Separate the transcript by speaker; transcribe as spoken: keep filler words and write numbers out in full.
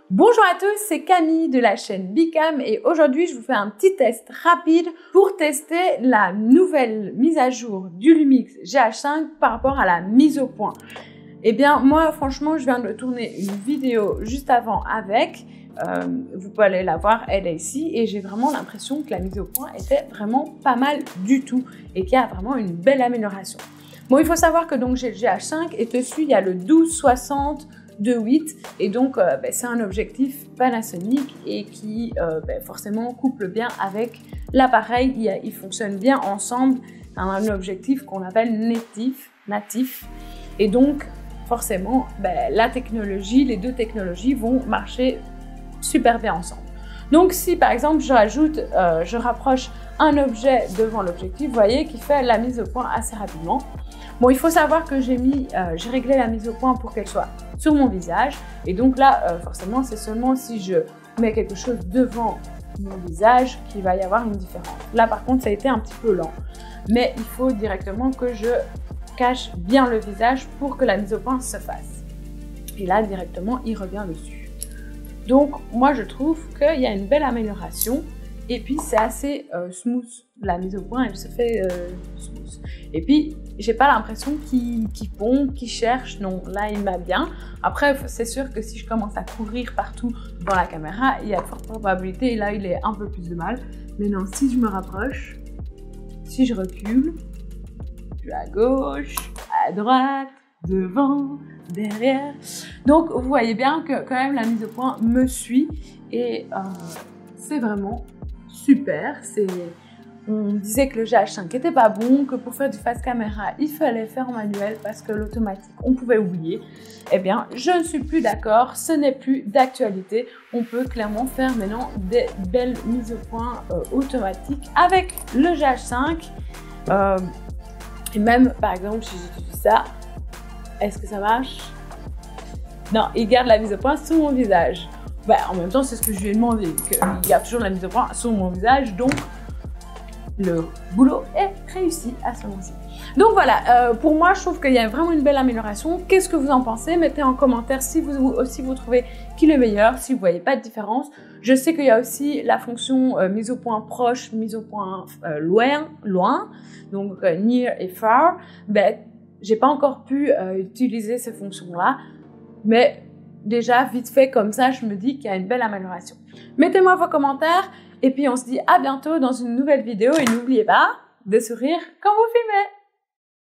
Speaker 1: Bonjour à tous, c'est Camille de la chaîne Bicam et aujourd'hui je vous fais un petit test rapide pour tester la nouvelle mise à jour du Lumix G H cinq par rapport à la mise au point. Eh bien moi franchement je viens de tourner une vidéo juste avant avec, euh, vous pouvez aller la voir, elle est ici et j'ai vraiment l'impression que la mise au point était vraiment pas mal du tout et qu'il y a vraiment une belle amélioration. Bon, il faut savoir que donc j'ai le G H cinq et dessus il y a le douze soixante deux huit et donc euh, ben, c'est un objectif Panasonic et qui euh, ben, forcément couple bien avec l'appareil, il, il fonctionne bien ensemble, un objectif qu'on appelle natif, natif et donc forcément ben, la technologie, les deux technologies vont marcher super bien ensemble. Donc si par exemple je rajoute, euh, je rapproche un objet devant l'objectif, vous voyez qu'il fait la mise au point assez rapidement. Bon, il faut savoir que j'ai mis, euh, j'ai réglé la mise au point pour qu'elle soit sur mon visage et donc là euh, forcément c'est seulement si je mets quelque chose devant mon visage qu'il va y avoir une différence. Là par contre ça a été un petit peu lent, mais il faut directement que je cache bien le visage pour que la mise au point se fasse. Et là directement il revient dessus. Donc moi je trouve qu'il y a une belle amélioration et puis c'est assez euh, smooth. La mise au point elle se fait euh, smooth. Et puis j'ai pas l'impression qu'il qu'il pompe, qu'il cherche, non, là il m'a bien. Après c'est sûr que si je commence à courir partout dans la caméra, il y a de fortes probabilités et là il est un peu plus de mal. Mais non, si je me rapproche, si je recule, je vais à gauche, à droite, devant, derrière. Donc vous voyez bien que quand même la mise au point me suit et euh, c'est vraiment super. C'est... On disait que le G H cinq n'était pas bon, que pour faire du face caméra, il fallait faire en manuel parce que l'automatique, on pouvait oublier. Eh bien, je ne suis plus d'accord, ce n'est plus d'actualité. On peut clairement faire maintenant des belles mises au point euh, automatiques avec le G H cinq. Euh, et même, par exemple, si j'utilise ça, est-ce que ça marche? Non, il garde la mise au point sur mon visage. Bah, en même temps, c'est ce que je lui ai demandé, qu'il garde toujours la mise au point sur mon visage, donc le boulot est réussi à ce moment-ci. Donc voilà, euh, pour moi, je trouve qu'il y a vraiment une belle amélioration. Qu'est-ce que vous en pensez? Mettez en commentaire si vous aussi vous trouvez qu'il est meilleur, si vous voyez pas de différence. Je sais qu'il y a aussi la fonction euh, mise au point proche, mise au point euh, loin, loin, donc euh, near et far. Ben, j'ai pas encore pu euh, utiliser ces fonctions-là, mais déjà vite fait comme ça, je me dis qu'il y a une belle amélioration. Mettez-moi vos commentaires. Et puis on se dit à bientôt dans une nouvelle vidéo et n'oubliez pas de sourire quand vous filmez.